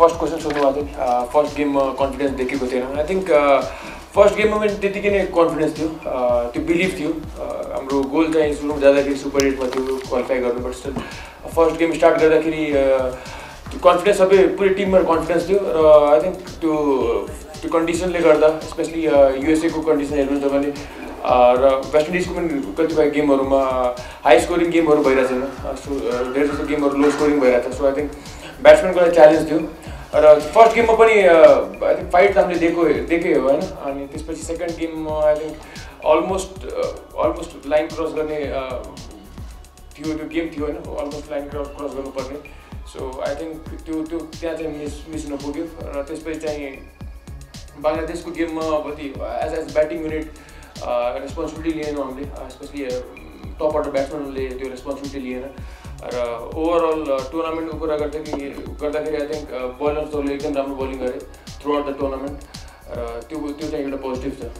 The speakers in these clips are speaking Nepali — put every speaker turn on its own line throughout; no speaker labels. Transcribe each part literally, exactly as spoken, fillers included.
फर्स्ट क्वेसन सोध्नुभएको थियो फर्स्ट गेममा कन्फिडेन्स देखेको थिएन आई थिङ्क फर्स्ट गेममा पनि त्यतिकै नै कन्फिडेन्स थियो त्यो बिलिभ थियो हाम्रो गोल चाहिँ सुरुमा जाँदाखेरि सुपर एटमा थियो क्वालिफाई गर्नु but still first game start गर्दाखेरि त्यो कन्फिडेन्स सबै पुरै टिममा कन्फिडेन्स थियो र आई थिङ्क त्यो त्यो कन्डिसनले गर्दा स्पेसली युएसएको कन्डिसन हेर्नुहुन्छ भने र वेस्ट इन्डिजको पनि कतिपय गेमहरूमा हाई स्कोरिङ गेमहरू भइरहेको छैन सो धेरै जस्तो गेमहरू लो स्कोरिङ भइरहेको छ सो आई थिङ्क ब्याट्सम्यानको लागि च्यालेन्ज थियो र फर्स्ट गेममा पनि आई थिङ्क फाइट हामीले दिएको देखेँ हो होइन अनि त्यसपछि सेकेन्ड गेममा I think almost almost line cross गर्ने थियो त्यो गेम थियो होइन अलमोस्ट लाइन क्रस क्रस गर्नुपर्ने सो आई थिङ्क त्यो त्यो त्यहाँ चाहिँ मिस मिस हुन पुग्यो र त्यसपछि चाहिँ बङ्गलादेशको गेममा अब as as batting unit responsibility लिएन हामीले स्पेसली टप अर्डर ब्याट्सम्यानहरूले त्यो रेस्पोन्सिबिलिटी लिएन र ओभरअल टुर्नामेन्टको कुरा गर्दाखेरि गर्दाखेरि आई थिङ्क बलर्सहरूले एकदम राम्रो बलिङ गरे थ्रु आउट द टुर्नामेन्ट र त्यो त्यो चाहिँ एउटा पोजिटिभ छ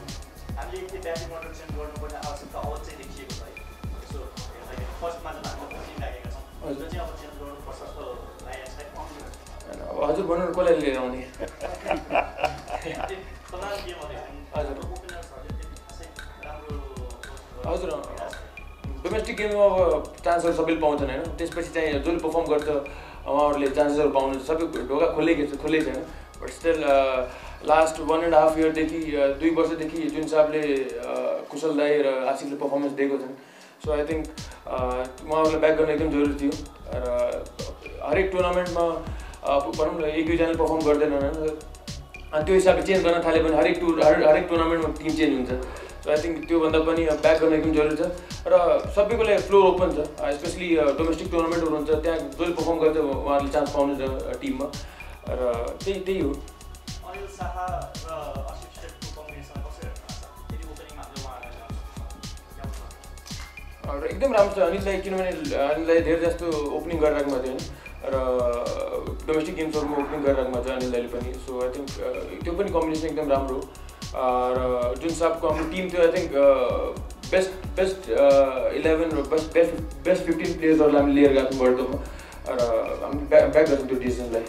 हजुर भन्नु कसलाई लिएर आउने हजुर डोमेस्टिक गेममा अब चान्सहरू सबैले पाउँछन् होइन त्यसपछि चाहिँ जसले पर्फर्म गर्छ उहाँहरूले चान्सेसहरू पाउनु सबै ढोका खोलेको छ खोलेको छैन but still last one and half इयरदेखि दुई वर्षदेखि जुन हिसाबले कुशल दाई र आशिषले पर्फर्मेन्स दिएको छन् सो आई थिङ्क उहाँहरूलाई ब्याक गर्न एकदम जरुरी थियो र हरेक टुर्नामेन्टमा भनौँ न एक दुईजनाले पर्फर्म गर्दैन होइन अनि त्यो हिसाबले चेन्ज गर्न थाल्यो भने हरेक टुर हरेक टुर्नामेन्टमा टिम चेन्ज हुन्छ सो आई थिङ्क त्योभन्दा पनि ब्याक गर्न एकदम जरुरी छ र सबैको लागि फ्लोर ओपन छ स्पेसली डोमेस्टिक टुर्नामेन्टहरू हुन्छ त्यहाँ जसले पर्फर्म गर्छ उहाँहरूले चान्स पाउनु छ टिममा र त्यही त्यही हो र एकदम राम्रो छ अनिललाई किनभने अनिललाई धेरै जस्तो ओपनिङ गरिराख्नु भएको थियो होइन र डोमेस्टिक गेम्सहरूमा ओपनिङ गरिराख्नु भएको छ अनिलले पनि सो आई थिङ्क त्यो पनि कम्बिनेसन एकदम राम्रो हो र जुन हिसाबको हाम्रो टिम थियो I think best best eleven र बेस्ट बेस्ट बेस्ट फिफ्टिन प्लेयर्सहरूलाई हामी लिएर गएको थियौँ वर्ल्ड कपमा र हामी ब्याक ब्याक गर्छौँ त्यो डिसिजनलाई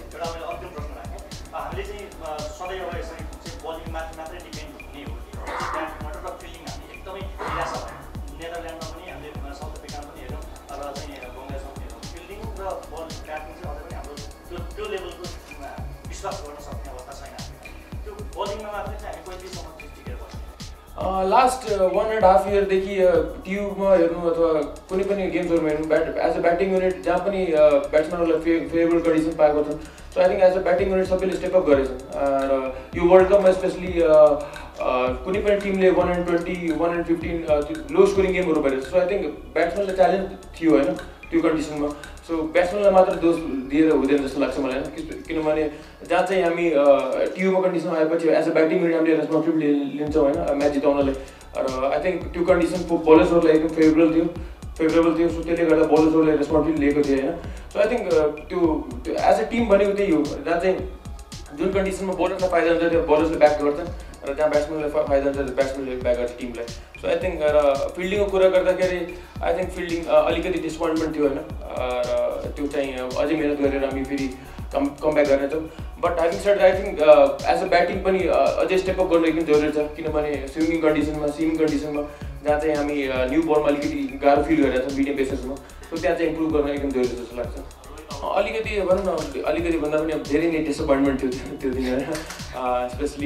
लास्ट वान एन्ड हाफ इयरदेखि टियुमा हेर्नु अथवा कुनै पनि गेम्सहरूमा हेर्नु bat as a batting unit जहाँ पनि ब्याट्सम्यानहरूलाई फे फेभरेबल कन्डिसन पाएको छन् so I think as a batting unit सबैले स्टेप अप गरेछन् र यो वर्ल्ड कपमा स्पेसली कुनै पनि टिमले one and twenty one and fifteen low scoring गेमहरू भइरहेछ सो आई थिङ्क ब्याट्सम्यानलाई च्यालेन्ज थियो होइन त्यो कन्डिसनमा सो ब्याट्सम्यानलाई मात्र दोष दिएर हुँदैन जस्तो लाग्छ मलाई होइन किनभने जहाँ चाहिँ हामी टियुमा कन्डिसनमा आएपछि एज अ ब्याटिङ युनिट हामीले रेस्पोन्सिबिलिटी लिन्छौँ होइन म्याच जिताउनलाई र आई थिङ्क त्यो कन्डिसन बलर्सहरूलाई एकदम फेभरेबल थियो फेभरेबल थियो सो त्यसले गर्दा बलर्सहरूले रेस्पोन्सिबिलिटी लिएको थियो होइन सो आई थिङ्क त्यो एज अ टिम भनेको त्यही हो जहाँ चाहिँ जुन कन्डिसनमा बलर्सलाई फाइदा हुन्छ त्यो बलर्सले ब्याक गर्छन् र जहाँ ब्याट्सम्यानलाई फाइदा हुन्छ त्यो ब्याट्सम्यानले ब्याक गर्छ टिमलाई सो आई थिङ्क र फिल्डिङको कुरा गर्दाखेरि आई थिङ्क फिल्डिङ अलिकति डिसपोइन्टमेन्ट थियो होइन र त्यो चाहिँ अझै मिहिनेत गरेर हामी फेरि कम कमब्याक गर्नेछौँ but having said I think as a batting पनि अझै स्टेपअप गर्नु एकदम जरुरी छ किनभने स्विमिङ कन्डिसनमा स्विमिङ कन्डिसनमा जहाँ चाहिँ हामी न्यू बलमा अलिकति गाह्रो फिल गरिरहेको छौँ मिडियम पेसेसमा सो त्यहाँ चाहिँ इम्प्रुभ गर्न एकदम जरुरी जस्तो लाग्छ अलिकति भनौँ न अलिकति भन्दा पनि अब धेरै नै डिसअपोइन्टमेन्ट थियो त्यो दिन होइन स्पेसली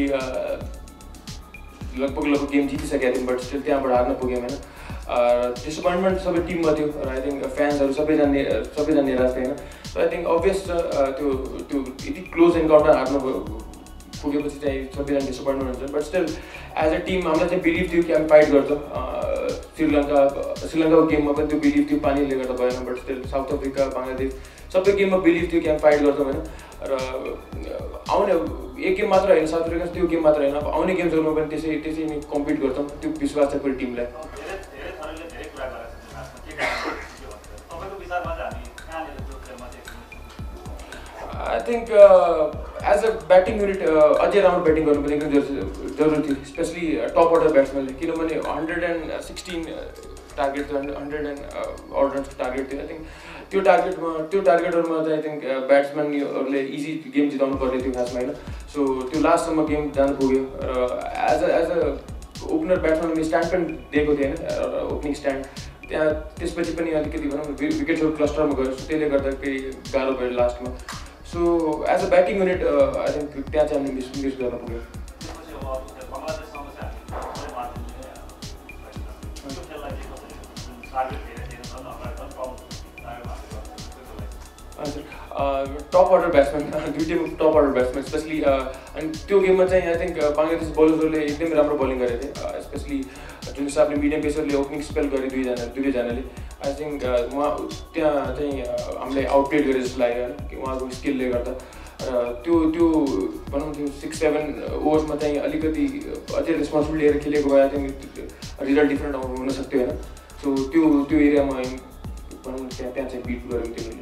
लगभग लगभग गेम जितिसकेका थियौँ बट स्टिल त्यहाँबाट हार्न पुग्यौँ होइन डिसअपोइन्टमेन्ट सबै टिममा थियो र आई थिङ्क फ्यान्सहरू सबैजना सबैजना निराश थियो होइन सो आई थिङ्क अभियस छ त्यो त्यो यति क्लोज इन्काउन्टर हार्नु पुगेपछि चाहिँ सबैजना डिसअपोइन्टमेन्ट हुन्छ but still as a team हामीलाई चाहिँ बिलिभ थियो कि हामी फाइट गर्छौँ श्रीलङ्का श्रीलङ्काको गेममा पनि त्यो बिलिभ थियो पानीले गर्दा भएन but still South Africa Bangladesh सबै गेममा बिलिभ थियो कि हामी फाइट गर्छौँ होइन र आउने एक गेम मात्र होइन साउथ अफ्रिका त्यो गेम मात्र होइन अब आउने गेम्सहरूमा पनि त्यसै त्यसै नै कम्पिट गर्छौँ त्यो विश्वास छ पुरै टिमलाई I think as a batting unit अझै राम्रो ब्याटिङ गर्नुपर्ने एकदम जरुरी थियो स्पेसली टप अर्डर ब्याट्सम्यानले किनभने हन्ड्रेड एन्ड सिक्सटिन टार्गेट थियो हन्ड्रेड एन्ड अड रन्सको टार्गेट थियो आई थिङ्क त्यो टार्गेटमा त्यो टार्गेटहरूमा चाहिँ आई थिङ्क ब्याट्सम्यानहरूले इजी गेम जिताउनु पर्ने थियो खासमा होइन सो त्यो लास्टसम्म गेम जानु पुग्यो र as a as a opener ब्याट्सम्यानले स्ट्यान्ड पनि दिएको थिएन ओपनिङ स्ट्यान्ड त्यहाँ त्यसपछि पनि अलिकति भनौँ न विकेटहरू क्लस्टरमा गयो सो त्यसले गर्दाखेरि गाह्रो भयो लास्टमा so as a batting unit I think त्यहाँ चाहिँ हामीले मिस मिस गर्न पुग्यो हजुर टप अर्डर ब्याट्सम्यान दुइटै टप अर्डर ब्याट्सम्यान स्पेसली अनि त्यो गेममा चाहिँ आई थिङ्क बङ्गलादेश बलर्सहरूले एकदमै राम्रो बलिङ गरेको थिए स्पेसली जुन हिसाबले मिडियम पेसरले ओपनिङ स्पेल गरे दुईजना दुवैजनाले आई थिङ्क उहाँ त्यहाँ चाहिँ हामीले आउटप्लेड गरे जस्तो लाग्यो होइन कि उहाँको स्किलले गर्दा र त्यो त्यो भनौँ त्यो सिक्स सेभेन ओभर्समा चाहिँ अलिकति अझै रेस्पोन्सिबिलिटी लिएर खेलेको भए आई थिङ्क रिजल्ट डिफ्रेन्ट आउनु हुनसक्थ्यो होइन सो त्यो त्यो एरियामा भनौँ त्यहाँ त्यहाँ चाहिँ बिट गऱ्यौँ त्यसले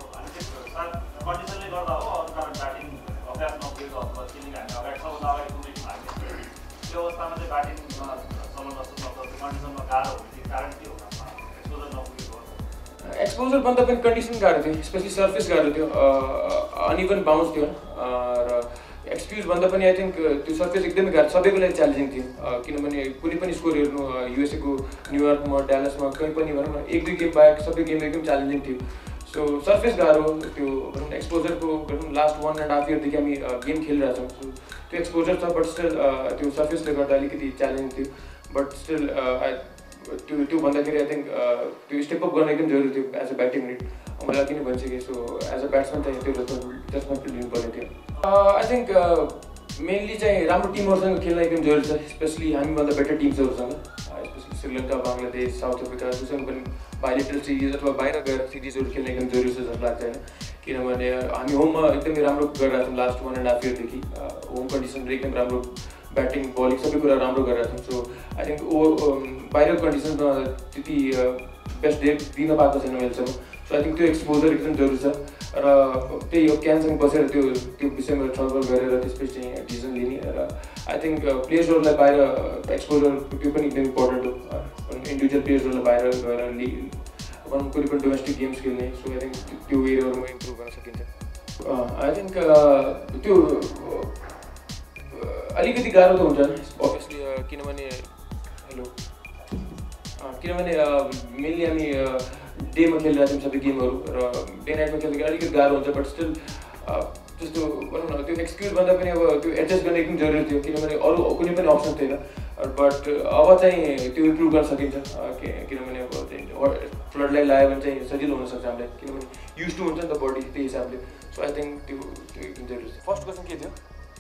कन्डिसनले गर्दा हो अरू कारण ब्याटिङ अभ्यास नपुगेको अथवा सिलिङ हामी अगाडि सबभन्दा अगाडि कुदेको हामी त्यो अवस्थामा चाहिँ ब्याटिङमा चलाउन नसक्नु अथवा कन्डिसनमा गाह्रो हुने कारण के हो एक्सपोजर नपुगेको
एक्सपोजर भन्दा पनि कन्डिसन गाह्रो थियो स्पेसली सर्फेस गाह्रो थियो अनइभन बााउन्स थियो र एक्सक्युज भन्दा पनि आई थिङ्क त्यो सर्फेस एकदमै गाह्रो सबैको लागि च्यालेन्जिङ थियो किनभने कुनै पनि स्कोर हेर्नु युएसएको न्युयोर्कमा ड्यालसमा कहीँ पनि भनौँ न एक दुई गेम बाहेक सबै गेम एकदम च्यालेन्जिङ थियो सो सर्फेस गाह्रो त्यो भनौँ न एक्सपोजरको भनौँ लास्ट वान एन्ड हाफ इयरदेखि हामी गेम खेलिरहेछौँ सो त्यो एक्सपोजर छ बट स्टिल त्यो सर्फेसले गर्दा अलिकति च्यालेन्ज थियो बट स्टिल त्यो त्यो भन्दाखेरि आई थिङ्क त्यो स्टेप अप गर्न एकदम जरुरी थियो एज अ ब्याटिङ युनिट मलाई किन भनिसकेँ सो एज अ ब्याट्सम्यान चाहिँ त्यो रेस्पोन्सिबिलिटी लिनुपर्ने थियो आई थिङ्क मेनली चाहिँ राम्रो टिमहरूसँग खेल्न एकदम जरुरी छ स्पेसली हामीभन्दा बेटर टिम्सहरूसँग specially Sri Lanka Bangladesh South Africa जोसँग पनि बाइलेटरल सिरिज अथवा बाहिर गएर सिरिजहरू खेल्न एकदम जरुरी छ जस्तो लाग्छ होइन किनभने हामी होममा एकदमै राम्रो गरिरहेको छौँ लास्ट वान एन्ड हाफ इयरदेखि होम कन्डिसन एकदम राम्रो ब्याटिङ बलिङ सबै कुरा राम्रो गरिरहेको छौँ सो आई थिङ्क ओ बाहिरको कन्डिसनमा त्यति बेस्ट डे दिन पाएको छैन अहिलेसम्म सो आई थिङ्क त्यो एक्सपोजर एकदम जरुरी छ र त्यही हो क्यानसँग बसेर त्यो त्यो विषयमा छलफल गरेर त्यसपछि चाहिँ डिसिजन लिने र आई थिङ्क प्लेयर्सहरूलाई बाहिर एक्सपोजर त्यो पनि एकदम इम्पोर्टेन्ट हो इन्डिभिजुअल प्लेयर्सहरूलाई बाहिर गएर लि भनौँ कुनै पनि डोमेस्टिक गेम्स खेल्ने सो आई थिङ्क त्यो एरियाहरूमा इम्प्रुभ गर्न सकिन्छ आई थिङ्क त्यो अलिकति गाह्रो त हुन्छ अभियसली किनभने हेलो किनभने मेनली हामी डेमा खेलिरहेको छौँ सबै गेमहरू र डे नाइटमा खेल्दाखेरि अलिकति गाह्रो हुन्छ बट स्टिल त्यस्तो भनौँ न त्यो एक्सक्युज भन्दा पनि अब त्यो एडजस्ट गर्न एकदम जरुरी थियो किनभने अरू कुनै पनि अप्सन थिएन बट अब चाहिँ त्यो इम्प्रुभ गर्न सकिन्छ किनभने अब फ्लडलाई लगायो भने चाहिँ सजिलो हुनसक्छ हामीलाई किनभने युज टु हुन्छ नि त बडी त्यही हिसाबले सो आई थिङ्क त्यो त्यो एकदम जरुरी छ फर्स्ट क्वेसन के थियो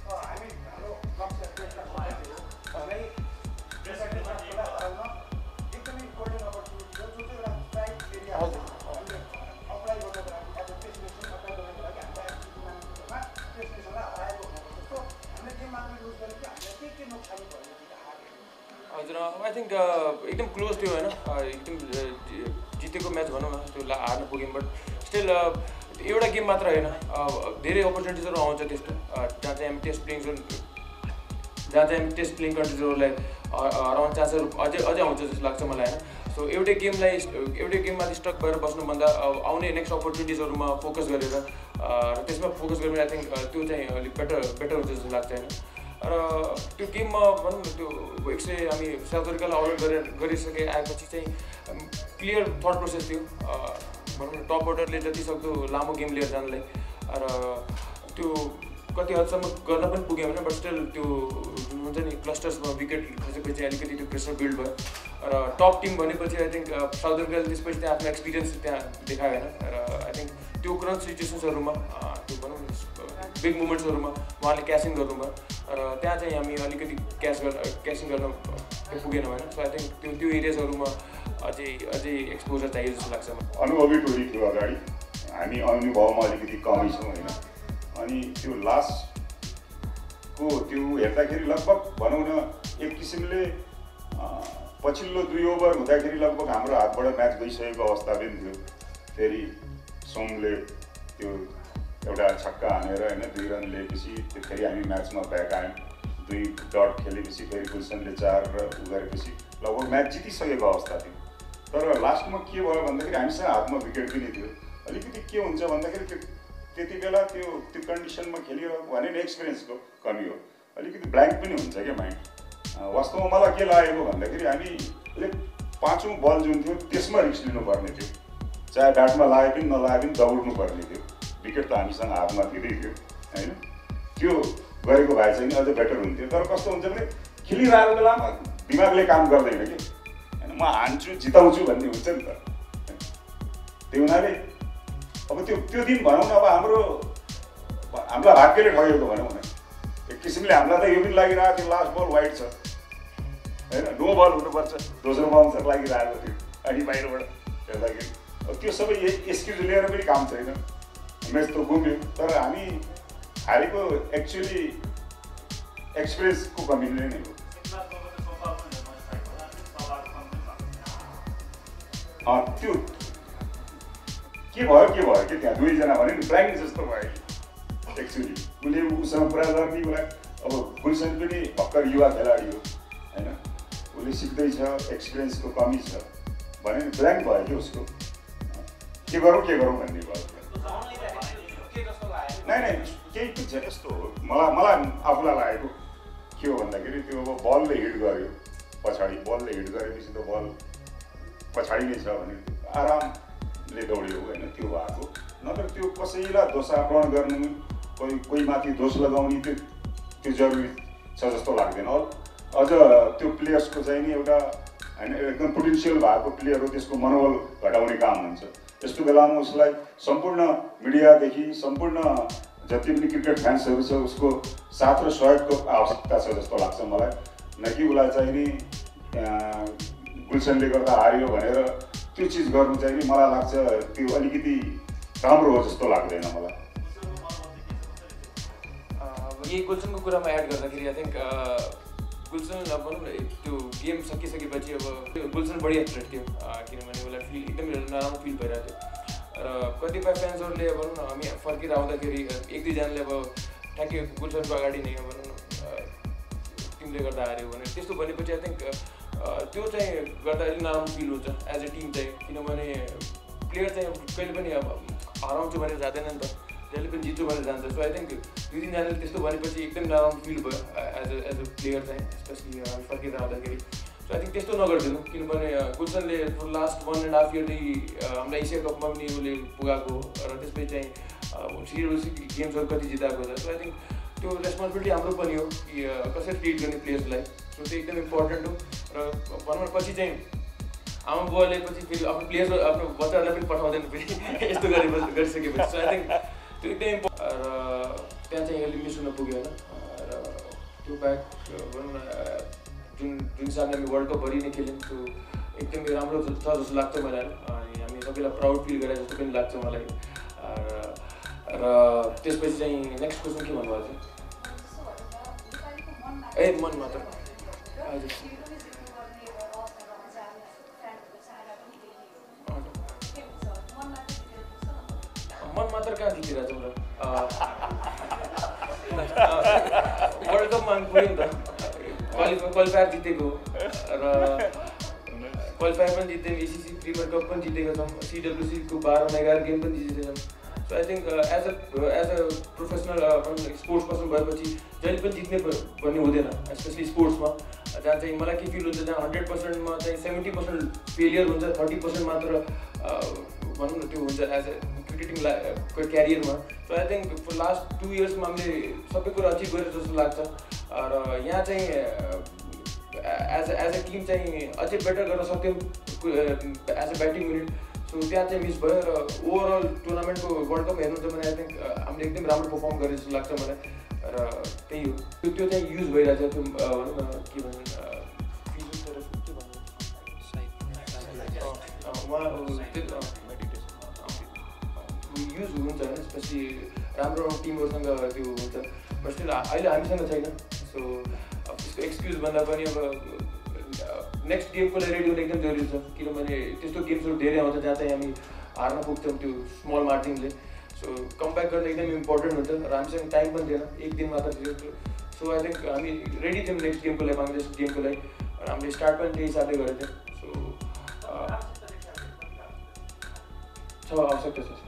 हजुर आई थिङ्क एकदम क्लोज थियो होइन एकदम जितेको म्याच भनौँ न त्यो हार्न पुग्यौँ बट स्टिल एउटा गेम मात्र होइन धेरै अपर्च्युनिटिजहरू आउँछ त्यस्तो जहाँ चाहिँ हामी टेस्ट प्लेइङ जहाँ चाहिँ हामी टेस्ट प्लेइङ कन्ट्रिजहरूलाई हराउने चान्सहरू अझै अझै आउँछ जस्तो लाग्छ मलाई होइन सो एउटै गेमलाई एउटै गेममा स्टक भएर बस्नुभन्दा आउने नेक्स्ट अपर्च्युनिटिजहरूमा फोकस गरेर र त्यसमा फोकस गरेर आई थिङ्क त्यो चाहिँ अलिक बेटर बेटर हुन्छ जस्तो लाग्छ होइन र त्यो गेममा भनौँ न त्यो एक सय हामी साउथ अफ्रिकालाई आउट गरेर गरिसके आएपछि चाहिँ क्लियर थट प्रोसेस थियो भनौँ न टप अर्डरले जति सक्दो लामो गेम लिएर जानलाई र त्यो कति हदसम्म गर्न पनि पुग्यो भने बट स्टिल त्यो जुन हुन्छ नि क्लस्टर्समा विकेट खसेपछि अलिकति त्यो प्रेसर बिल्ड भयो र टप टिम भनेपछि आई थिङ्क साउथ अफ्रिकाले त्यसपछि त्यहाँ आफ्नो एक्सपिरियन्स त्यहाँ देखायो होइन र आई थिङ्क त्यो करन्ट सिचुएसन्सहरूमा त्यो भनौँ न बिग मुमेन्ट्सहरूमा उहाँले क्यासिङ गर्नुभयो र त्यहाँ चाहिँ हामी अलिकति क्यास गर्न क्यासिङ गर्न पुगेन होइन सो आई थिङ्क त्यो त्यो एरियाजहरूमा अझै अझै एक्सपोजर चाहियो जस्तो लाग्छ
अनुभवी टोली थियो अगाडि हामी अनुभवमा अलिकति कमी छौँ होइन अनि त्यो लास्टको त्यो हेर्दाखेरि लगभग भनौँ न एक किसिमले पछिल्लो दुई ओभर हुँदाखेरि लगभग हाम्रो हातबाट म्याच गइसकेको अवस्था पनि थियो फेरि सोमले त्यो एउटा छक्का हानेर होइन दुई रन लिएपछि त्यो फेरि हामी म्याचमा ब्याक आयौँ दुई डट खेलेपछि फेरि गुलसनले चार र उ गरेपछि लगभग म्याच जितिसकेको अवस्था थियो तर लास्टमा के भयो भन्दाखेरि हामीसँग हातमा विकेट पनि थियो। अलिकति के हुन्छ भन्दाखेरि त्यो त्यति बेला त्यो त्यो कन्डिसनमा खेलिरहेको भने एक्सपिरियन्सको कमी हो, अलिकति ब्ल्याङ्क पनि हुन्छ क्या माइन्ड। वास्तवमा मलाई के लागेको भन्दाखेरि हामीले पाँचौँ बल जुन थियो त्यसमा रिस्क लिनुपर्ने थियो, चाहे ब्याटमा लागे पनि नलागे पनि दौड्नु पर्ने थियो। विकेट त हामीसँग हातमा दिँदै थियो होइन, त्यो गरेको भए चाहिँ अझ बेटर हुन्थ्यो। तर कस्तो हुन्छ भने खेलिरहेको बेलामा दिमागले काम गर्दैन कि होइन, म हान्छु जिताउँछु भन्ने हुन्छ नि त। त्यही हुनाले अब त्यो त्यो दिन भनौँ न अब हाम्रो हामीलाई भाग्यले ठगेको भनौँ न, एक किसिमले हामीलाई त यो पनि लागिरहेको थियो लास्ट बल वाइड छ होइन, नो बल हुनुपर्छ, दोस्रो बाउन्सर लागिरहेको थियो अनि बाहिरबाट हेर्दाखेरि। अब त्यो सबै एक्सक्युज लिएर पनि काम छैन, म्याच त गुम्यो। तर हामी हारेको एक्चुअली एक्सपिरियन्सको कमीले नै हो। त्यो के भयो के भयो कि त्यहाँ दुईजना भने नि ब्ल्याङ्क जस्तो भयो एक्चुअली। उसले उसँग पुरा गर्ने उसलाई, अब गुलसन पनि भर्खर युवा खेलाडी हो होइन, उसले सिक्दैछ, एक्सपिरियन्सको कमी छ भने नि ब्ल्याङ्क भयो कि उसको, के गरौँ के गरौँ भन्ने भयो। नै नै केही पनि छैन यस्तो हो, मलाई मलाई आफूलाई लागेको के हो भन्दाखेरि त्यो अब बलले हिट गर्यो पछाडि, बलले हिट गरेपछि त बल पछाडि नै छ भने आरामले दौड्यो होइन, त्यो भएको। नत्र त्यो कसैलाई दोषारोपण गर्नु, कोही कोही माथि दोष लगाउने त्यो त्यो जरुरी छ जस्तो लाग्दैन। अझ त्यो प्लेयर्सको चाहिँ नि एउटा होइन एकदम पोटेन्सियल भएको प्लेयर हो, त्यसको मनोबल घटाउने काम हुन्छ। यस्तो बेलामा उसलाई सम्पूर्ण मिडियादेखि सम्पूर्ण जति पनि क्रिकेट फ्यान्सहरू छ उसको साथ र सहयोगको आवश्यकता छ जस्तो लाग्छ मलाई। न कि उसलाई चाहिँ नि गुलसनले गर्दा हार्यो भनेर त्यो चिज गर्नु चाहिँ नि मलाई लाग्छ त्यो अलिकति राम्रो हो जस्तो लाग्दैन मलाई।
यही गुलसनको कुरामा एड गर्दाखेरि आई थिङ्क गुलसन अब भनौँ न त्यो गेम सकिसकेपछि अब गुलसन बढी एथ्रेट थियो, किनभने उसलाई फिल एकदमै नराम्रो फिल भइरहेको थियो। र कतिपय फ्यान्सहरूले अब भनौँ न हामी फर्केर आउँदाखेरि एक दुईजनाले अब ठ्याक्कै गुलसनको अगाडि नै भनौँ न टिमले गर्दा हार्यो भने त्यस्तो भनेपछि आई थिङ्क त्यो चाहिँ गर्दा अलिक नराम्रो फिल हुन्छ एज ए टिम चाहिँ, किनभने प्लेयर चाहिँ कहिले पनि अब हराउँछु भनेर जाँदैन नि त, जहिले पनि जित्छु भनेर जान्छ। सो आई थिङ्क दुई तिनजनाले त्यस्तो भनेपछि एकदम नराम्रो फिल भयो as a as a player चाहिँ, स्पेसली फर्केर आउँदाखेरि। सो आई थिङ्क त्यस्तो नगरिदिनु, किनभने गुलसनले for last one and half इयरदेखि हामीलाई एसिया कपमा पनि उसले पुगाएको र त्यसपछि चाहिँ सिरियस गेम्सहरू कति जिताएको छ। सो आई थिङ्क त्यो रेस्पोन्सिबिलिटी हाम्रो पनि हो कि कसरी ट्रिट गर्ने प्लेयर्सलाई, सो त्यो एकदम इम्पोर्टेन्ट हो। र भनौँ न पछि चाहिँ आमा बुवाले पछि फेरि आफ्नो प्लेयर्स आफ्नो बच्चाहरूलाई पनि पठाउँदैन फेरि यस्तो गरे गरिसकेपछि। सो आई थिङ्क त्यो एकदम इम्पोर्टेन्ट र त्यहाँ चाहिँ अहिले मिस हुन पुग्यो होइन। र त्यो ब्याक भनौँ न जुन जुन हिसाबले हामी वर्ल्ड कपभरि नै खेल्यौँ त्यो एकदमै राम्रो छ जस्तो लाग्छ मलाई, अनि हामी सबैलाई प्राउड फिल गरे जस्तो पनि लाग्छ मलाई। र त्यसपछि चाहिँ नेक्स्ट क्वेसन के भन्नुभएको थियो? ए मन मात्र हजुर मन मात्र कहाँ जितिरहेको छ वर्ल्ड कपमा हामी पुग्यौँ त, क्वालिफाई क्वालिफायर जितेको र क्वालिफायर पनि जित्यौँ, एसिसी प्रिमियर कप पनि जितेको छौँ, सिडब्ल्युसीको बाह्र एघार गेम पनि जितेको छौँ। So I think as a as a professional sports person भएपछि जहिले पनि जित्ने भन्ने हुँदैन, स्पेसली स्पोर्ट्समा जहाँ चाहिँ मलाई के फिल हुन्छ जहाँ हन्ड्रेड पर्सेन्टमा चाहिँ सेभेन्टी पर्सेन्ट फेलियर हुन्छ, थर्टी पर्सेन्ट मात्र भनौँ न त्यो हुन्छ एज अ क्रिकेटिङ ला क्यारियरमा। So I think for last two इयर्समा हामीले सबै कुरा अचिभ गरेर जस्तो लाग्छ। र यहाँ चाहिँ एज एज अ टिम चाहिँ अझै बेटर गर्न सक्थ्यौँ as a batting unit. So त्यहाँ चाहिँ मिस भयो र ओभरअल टुर्नामेन्टको वर्ल्ड कप हेर्नुहुन्छ भने आई थिङ्क हामीले एकदम राम्रो पर्फर्म गरे जस्तो लाग्छ मलाई। र त्यही हो, त्यो त्यो चाहिँ युज भइरहेको छ त्यो भनौँ न के भनौँ के भन्नु युज हुन्छ होइन, स्पेसली राम्रो टिमहरूसँग त्यो हुन्छ, बट स्टिल अहिले हामीसँग छैन। सो त्यसको एक्सक्युज भन्दा पनि अब नेक्स्ट गेमको लागि रेडी हुनु एकदम जरुरी छ, किनभने त्यस्तो गेम्सहरू धेरै आउँछ जहाँ चाहिँ हामी हार्न पुग्छौँ त्यो स्मल मार्जिनले। सो कमब्याक गर्न एकदम इम्पोर्टेन्ट हुन्छ र हामीसँग टाइम पनि थिएन, एक दिन मात्र थियो। सो आई थिङ्क हामी रेडी थियौँ नेक्स्ट गेमको लागि, बङ्गलादेश गेमको लागि, र हामीले स्टार्ट पनि त्यही हिसाबले गरेको थियौँ। सो छ आवश्यकता छ।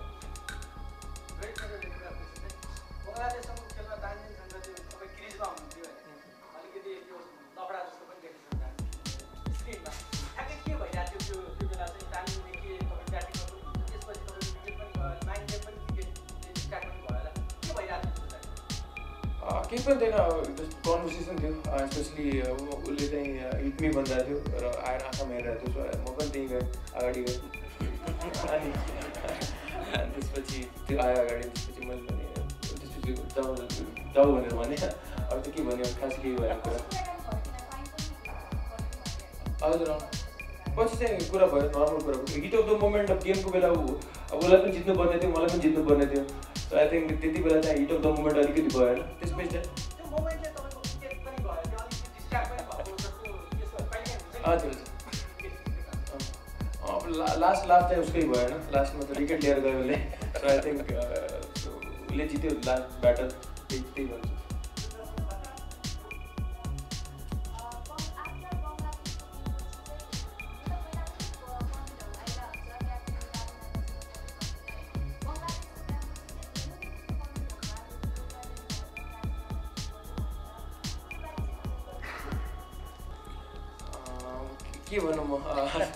केही पनि थिएन, जस्ट कन्भर्सेसन थियो, स्पेसली उसले चाहिँ हिटमी भनिरहेको थियो र आएर आँखामा हेरिरहेको थियो। सो म पनि त्यहीँ गएँ, अगाडि गएँ अनि त्यसपछि त्यो आयो अगाडि। त्यसपछि मैले भने त्यसपछि जाऊ जाऊ भनेर भने, अरू त के भन्यो खास केही भएको कुरा। हजुर पछि चाहिँ कुरा भयो, नर्मल कुरा भयो। Heat of the moment of गेमको बेला उसलाई पनि जित्नु पर्ने थियो, मलाई पनि जित्नु पर्ने थियो। सो आई थिङ्क त्यति बेला चाहिँ हिट अफ द मोमेन्ट अलिकति भयो होइन। त्यसपछि चाहिँ हजुर लास्ट लास्ट चाहिँ उसकै भयो होइन, लास्टमा त विकेट लिएर गयो उसले। सो आई थिङ्क उसले जित्यो लास्ट ब्याटल, त्यही त्यही भन्छु। के भनौँ म,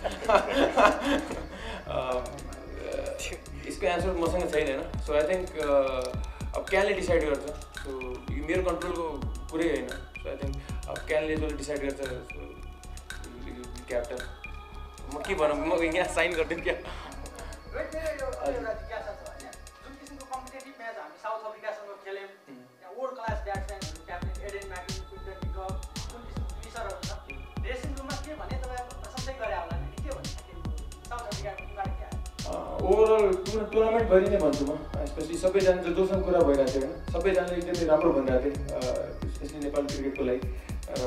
यसको एन्सर मसँग छैन होइन। सो आई थिङ्क अब क्यानले डिसाइड गर्छ। सो यो मेरो कन्ट्रोलको कुरै होइन। सो आई थिङ्क अब क्यानले जसले डिसाइड गर्छ क्याप्टन, म के भनौँ, म यहाँ साइन गरिदिउँ क्या। ओभरअल टुर्नामेन्ट भरि नै भन्छु म, स्पेसली सबैजना जो जोसँग कुरा भइरहेको थियो होइन, सबैजनाले एकदमै राम्रो भनिरहेको थियो, स्पेसली नेपाल क्रिकेटको लागि। र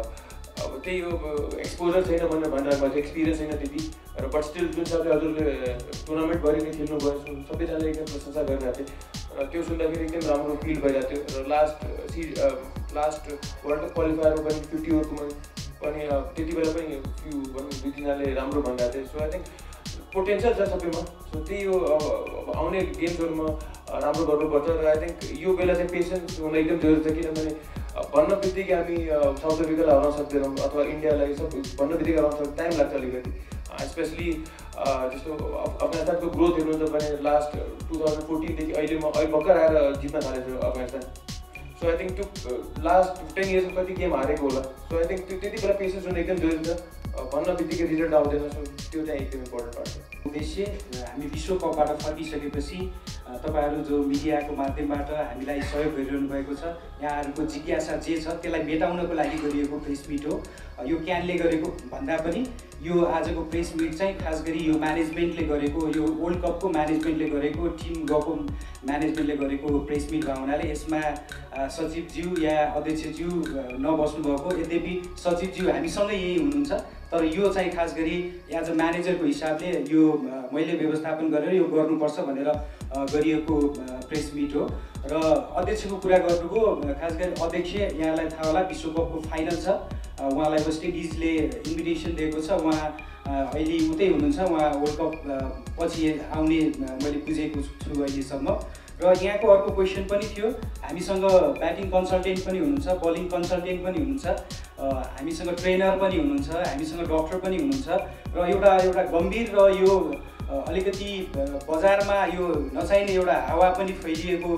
अब त्यही हो, एक्सपोजर छैन भनेर भनिरहेको थियो, एक्सपिरियन्स छैन त्यति, र बट स्टिल जुन हिसाबले हजुरले टुर्नामेन्ट भरि नै खेल्नु भयो, सबैजनाले एकदम प्रशंसा गरिरहेको थियो। र त्यो सुन्दाखेरि एकदम राम्रो फिल भइरहेको थियो। र लास्ट सि लास्ट वर्ल्ड कप क्वालिफायरमा पनि फिफ्टी ओभरको पनि त्यति बेला पनि फ्यु भनौँ दुई तिनजनाले राम्रो भनिरहेको थियो। सो आई थिङ्क पोटेन्सियल छ सबैमा। सो त्यही हो, अब आउने गेम्सहरूमा राम्रो गर्नुपर्छ। र आई थिङ्क यो बेला चाहिँ पेसेन्स हुन एकदम जरुरी छ, किनभने भन्न बित्तिकै हामी साउथ अफ्रिकालाई हराउन सक्दैनौँ अथवा इन्डियालाई सब भन्न बित्तिकै हराउन सक्छ, टाइम लाग्छ अलिकति। स्पेसली जस्तो अफगानिस्तानको ग्रोथ हेर्नुहुन्छ भने लास्ट टु थाउजन्ड फोर्टिनदेखि अहिलेमा अहिले भर्खर आएर जित्न थालेको थियो अफगानिस्तान। सो आई थिङ्क त्यो लास्ट टेन इयर्समा कति गेम हारेको होला। सो आई थिङ्क त्यो त्यति बेला पेसेन्स हुनु एकदम जरुरी छ, भन्न बित्तिकै रिजल्ट आउँदैन। सो त्यो चाहिँ एकदम इम्पोर्टेन्ट पार्ट हो।
उद्देश्य हामी विश्वकपबाट फर्किसकेपछि तपाईँहरू जो मिडियाको माध्यमबाट हामीलाई सहयोग गरिरहनु भएको छ, यहाँहरूको जिज्ञासा जे छ त्यसलाई मेटाउनको लागि गरिएको प्रेस मिट हो। यो क्यानले गरेको भन्दा पनि यो आजको प्रेस मिट चाहिँ खास गरी यो म्यानेजमेन्टले गरेको, यो वर्ल्ड कपको म्यानेजमेन्टले गरेको, टिम गएको म्यानेजमेन्टले गरेको प्रेस मिट भएको हुनाले यसमा सचिवज्यू या अध्यक्षज्यू नबस्नु भएको। यद्यपि सचिवज्यू हामीसँगै यही हुनुहुन्छ, तर यो चाहिँ खास गरी एज अ म्यानेजरको हिसाबले यो मैले व्यवस्थापन गरेर यो गर्नुपर्छ भनेर गरिएको प्रेस मिट हो। र अध्यक्षको कुरा गर्नुभयो, खास गरी अध्यक्ष यहाँलाई थाहा होला विश्वकपको फाइनल छ, उहाँलाई वेस्ट इन्डिजले इन्भिटेसन दिएको छ। उहाँ अहिले उतै हुनुहुन्छ, उहाँ वर्ल्ड कप पछि आउने मैले बुझेको छु अहिलेसम्म। र यहाँको अर्को क्वेसन पनि थियो, हामीसँग ब्याटिङ कन्सल्टेन्ट पनि हुनुहुन्छ, बलिङ कन्सल्टेन्ट पनि हुनुहुन्छ, हामीसँग ट्रेनर पनि हुनुहुन्छ, हामीसँग डक्टर पनि हुनुहुन्छ। र एउटा एउटा गम्भीर र यो अलिकति बजारमा यो नचाहिने एउटा हावा पनि फैलिएको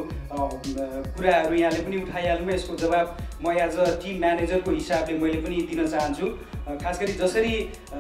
कुराहरू यहाँले पनि उठाइहाल्नु। यसको जवाब म एज अ टिम म्यानेजरको हिसाबले मैले पनि दिन चाहन्छु। खास गरी जसरी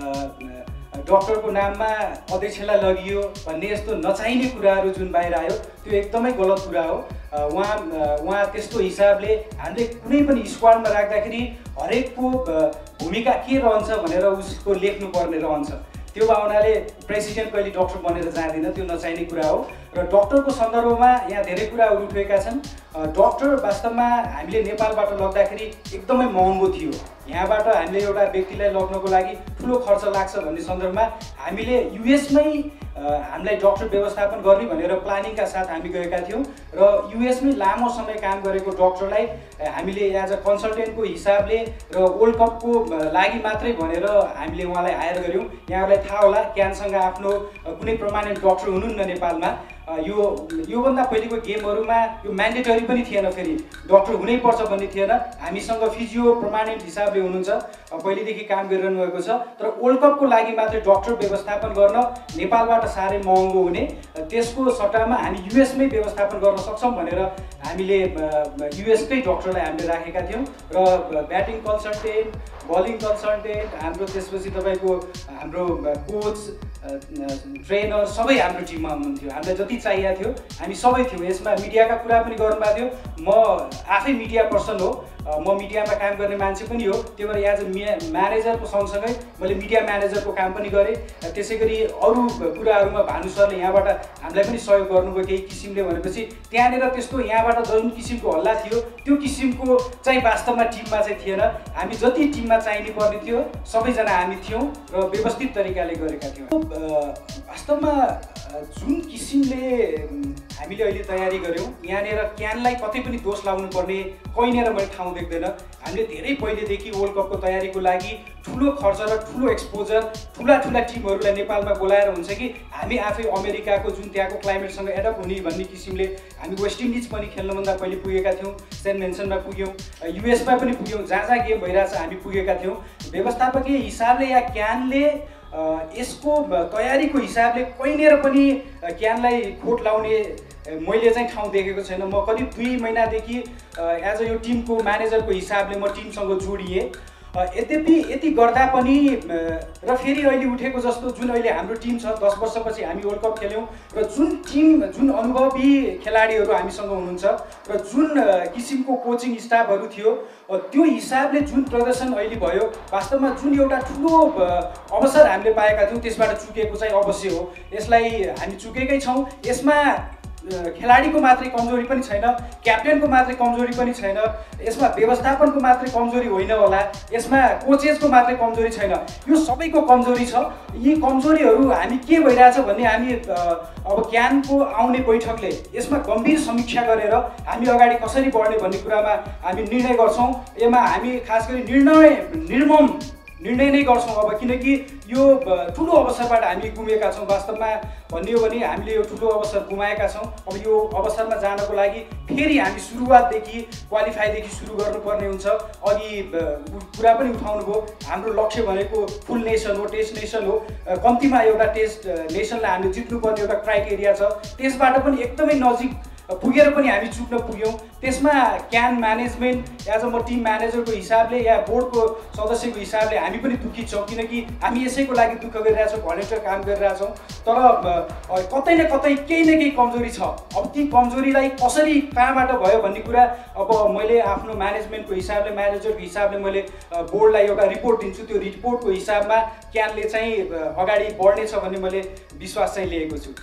डक्टरको नाममा अध्यक्षलाई लगियो भन्ने यस्तो नचाहिने कुराहरू जुन बाहिर आयो त्यो एकदमै गलत कुरा हो। उहाँ उहाँ त्यस्तो हिसाबले हामीले कुनै पनि स्क्वाडमा राख्दाखेरि हरेकको भूमिका के रहन्छ भनेर उसको लेख्नुपर्ने रहन्छ। त्यो भावनाले प्रेसिडेन्ट कहिले डक्टर बनेर जाँदैन, त्यो नचाहिने कुरा हो। र डक्टरको सन्दर्भमा यहाँ धेरै कुराहरू उठेका छन्। डक्टर वास्तवमा हामीले नेपालबाट लग्दाखेरि एकदमै महँगो थियो। यहाँबाट हामीले एउटा व्यक्तिलाई लग्नको लागि ठुलो खर्च लाग्छ भन्ने सन्दर्भमा हामीले युएसमै हामीलाई डक्टर व्यवस्थापन गर्ने भनेर प्लानिङका साथ हामी गएका थियौँ र युएसमै लामो समय काम गरेको डक्टरलाई हामीले एज अ कन्सल्टेन्टको हिसाबले र वर्ल्ड कपको लागि मात्रै भनेर हामीले उहाँलाई हायर गऱ्यौँ। यहाँहरूलाई थाहा होला क्यानसँग आफ्नो कुनै पर्मानेन्ट डक्टर हुनुहुन्न नेपालमा। यो योभन्दा पहिलेको गेमहरूमा यो म्यान्डेटरी पनि थिएन, फेरि डक्टर हुनैपर्छ भन्ने थिएन। हामीसँग फिजियो पर्मानेन्ट हिसाबले हुनुहुन्छ, पहिलेदेखि काम गरिरहनु भएको छ। तर वर्ल्ड कपको लागि मात्रै डक्टर व्यवस्थापन गर्न नेपालबाट साह्रै महँगो हुने, त्यसको सट्टामा हामी युएसमै व्यवस्थापन गर्न सक्छौँ भनेर हामीले युएसकै डक्टरलाई हामीले राखेका थियौँ र ब्याटिङ कन्सल्टेन्ट, बलिङ कन्सल्टेन्ट, हाम्रो त्यसपछि तपाईँको हाम्रो कोच, ट्रेनर सबै हाम्रो टिममा हुनुहुन्थ्यो। हामीलाई जति चाहिएको थियो हामी सबै थियौँ। यसमा मिडियाका कुरा पनि गर्नुभएको थियो। म आफै मिडिया पर्सन हो, म मिडियामा काम गर्ने मान्छे पनि हो, त्यही भएर एज अ म्यानेजरको सँगसँगै मैले मिडिया म्यानेजरको काम पनि गरेँ। त्यसै गरी अरू कुराहरूमा भानु सरले यहाँबाट हामीलाई पनि सहयोग गर्नुभयो केही किसिमले। भनेपछि त्यहाँनिर त्यस्तो यहाँबाट जुन किसिमको हल्ला थियो त्यो किसिमको चाहिँ वास्तवमा टिममा चाहिँ थिएन। हामी जति टिममा चाहिने पर्ने थियो सबैजना हामी थियौँ र व्यवस्थित तरिकाले गरेका थियौँ। वास्तवमा जुन किसिमले हामीले अहिले तयारी गऱ्यौँ यहाँनिर क्यानलाई कतै पनि दोष लाउनु पर्ने कहीँनिर मैले ठाउँ देख्दैन। हामीले धेरै पहिलेदेखि वर्ल्ड कपको तयारीको लागि ठुलो खर्च र ठुलो एक्सपोजर ठुला ठुला टिमहरूलाई नेपालमा बोलाएर हुन्छ कि हामी आफै अमेरिकाको जुन त्यहाँको क्लाइमेटसँग एडप्ट हुने भन्ने किसिमले हामी वेस्ट इन्डिज पनि खेल्नुभन्दा पहिले पुगेका थियौँ, सेन्ट मेन्सनमा पुग्यौँ, युएसमा पनि पुग्यौँ, जहाँ जहाँ गेम भइरहेछ हामी पुगेका थियौँ। व्यवस्थापकीय हिसाबले या क्यानले यसको तयारीको हिसाबले कहीँनिर पनि क्यानलाई खोट लाउने मैले चाहिँ ठाउँ देखेको छैन। म करिब दुई महिनादेखि एज अ यो टिमको म्यानेजरको हिसाबले म टिमसँग जोडिएँ। यद्यपि यति गर्दा पनि र फेरि अहिले उठेको जस्तो जुन अहिले हाम्रो टिम छ, दस वर्षपछि हामी वर्ल्ड कप खेल्यौँ र जुन टिम जुन अनुभवी खेलाडीहरू हामीसँग हुनुहुन्छ र जुन किसिमको कोचिङ स्टाफहरू थियो त्यो हिसाबले जुन प्रदर्शन अहिले भयो, वास्तवमा जुन एउटा ठुलो अवसर हामीले पाएका थियौँ त्यसबाट चुकेको चाहिँ अवश्य हो। यसलाई हामी चुकेकै छौँ। यसमा खेलाडीको मात्रै कमजोरी पनि छैन, क्याप्टेनको मात्रै कमजोरी पनि छैन, यसमा व्यवस्थापनको मात्रै कमजोरी होइन होला, यसमा कोचेसको मात्रै कमजोरी छैन, यो सबैको कमजोरी छ। यी कमजोरीहरू हामी के भइरहेछ भन्ने हामी अब क्यानको आउने बैठकले यसमा गम्भीर समीक्षा गरेर हामी अगाडि कसरी बढ्ने भन्ने कुरामा हामी निर्णय गर्छौँ। यसमा हामी खास गरी निर्णय निर्मम निर्णय नै गर्छौँ अब, किनकि यो ठुलो अवसरबाट हामी गुमेका छौँ। वास्तवमा भन्ने हो भने हामीले यो ठुलो अवसर गुमाएका छौँ। अब यो अवसरमा जानको लागि फेरि हामी सुरुवातदेखि क्वालिफाईदेखि सुरु गर्नुपर्ने हुन्छ। अघि कुरा पनि उठाउनु भयो, हाम्रो लक्ष्य भनेको फुल नेसन हो, टेस्ट नेसन हो। कम्तीमा एउटा टेस्ट नेसनलाई हामीले जित्नुपर्ने एउटा क्राइटेरिया छ, त्यसबाट पनि एकदमै नजिक पुगेर पनि हामी चुक्न पुग्यौँ। त्यसमा क्यान म्यानेजमेन्ट एज अ म टिम म्यानेजरको हिसाबले या बोर्डको सदस्यको हिसाबले हामी पनि दुखित छौँ, किनकि हामी यसैको लागि दुःख गरिरहेछौँ, घन्टै काम गरिरहेछौँ। तर कतै न कतै केही न केही कमजोरी छ। अब ती कमजोरीलाई कसरी कहाँबाट भयो भन्ने कुरा अब मैले आफ्नो म्यानेजमेन्टको हिसाबले म्यानेजरको हिसाबले मैले बोर्डलाई एउटा रिपोर्ट दिन्छु। त्यो रिपोर्टको हिसाबमा क्यानले चाहिँ अगाडि बढ्नेछ भन्ने मैले विश्वास चाहिँ लिएको छु।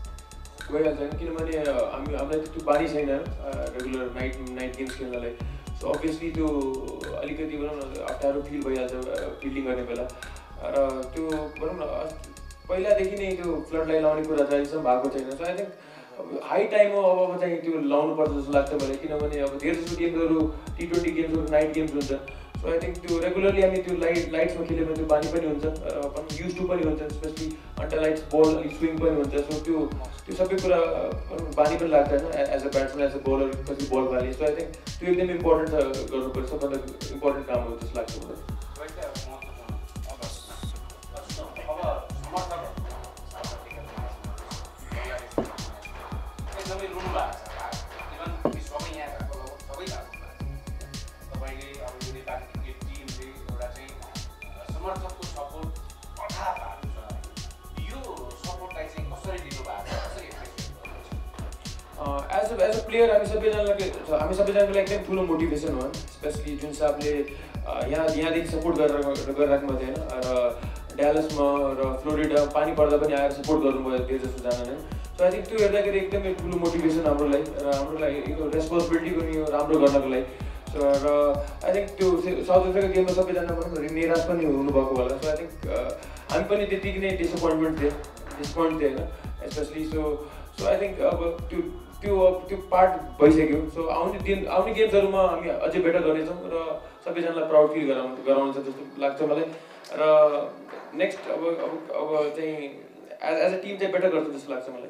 भइहाल्छ होइन, किनभने हामी हामीलाई त्यो बानी छैन रेगुलर नाइट नाइट गेम्स खेल्नलाई। सो अभियसली त्यो अलिकति भनौँ न अप्ठ्यारो फिल भइहाल्छ फिल्डिङ गर्ने बेला। र त्यो भनौँ न पहिलादेखि नै त्यो फ्लड लाइट लाउने कुरा चाहिँ अहिलेसम्म भएको छैन। So I think high time हो अब अब चाहिँ त्यो लाउनुपर्छ जस्तो लाग्छ मलाई, किनभने अब धेरै जस्तो गेम्सहरू टी ट्वेन्टी गेम्सहरू नाइट गेम्स हुन्छ। सो आई थिङ्क त्यो रेगुलरली हामी त्यो लाइट लाइट्समा खेल्यो भने त्यो बानी पनि हुन्छ र युज टु पनि हुन्छ, स्पेसली अन्डर लाइट्स बल अलिक स्विङ पनि हुन्छ। सो त्यो त्यो सबै कुरा बानी पनि लाग्छ होइन as a batsman as a bowler कसरी बल फाल्ने। सो आई थिङ्क त्यो एकदम इम्पोर्टेन्ट गर्नुपर्छ, सबभन्दा इम्पोर्टेन्ट काम हो जस्तो लाग्छ मलाई। As a as a player हामी सबैजनालाई हामी सबैजनाको लागि एकदम ठुलो मोटिभेसन हो, स्पेसली जुन हिसाबले यहाँ यहाँदेखि सपोर्ट गरेर गरिराख्नु भएको थिएन र ड्यालसमा र फ्लोरिडा पानी पर्दा पनि आएर सपोर्ट गर्नुभयो धेरै जसोजना नै। सो आई थिङ्क त्यो हेर्दाखेरि एकदमै ठुलो मोटिभेसन हाम्रो लागि र हाम्रो लागि रेस्पोन्सिबिलिटी पनि हो राम्रो गर्नको लागि। सो र आई थिङ्क त्यो साउथ अफ्रिका गेममा सबैजना भनौँ न निराश पनि हुनुभएको होला। सो आई थिङ्क हामी पनि त्यतिकै नै डिसपोइन्टमेन्ट थिएँ डिसपोइन्ट थिएँ होइन specially. So so I think अब त्यो त्यो त्यो पार्ट भइसक्यो। सो आउने दिन आउने गेम्सहरूमा हामी अझै बेटर गर्नेछौँ र सबैजनालाई प्राउड फिल गराउनु गराउँछ जस्तो लाग्छ मलाई। र नेक्स्ट अब अब अब चाहिँ एज एज अ टिम चाहिँ बेटर गर्छ जस्तो लाग्छ मलाई।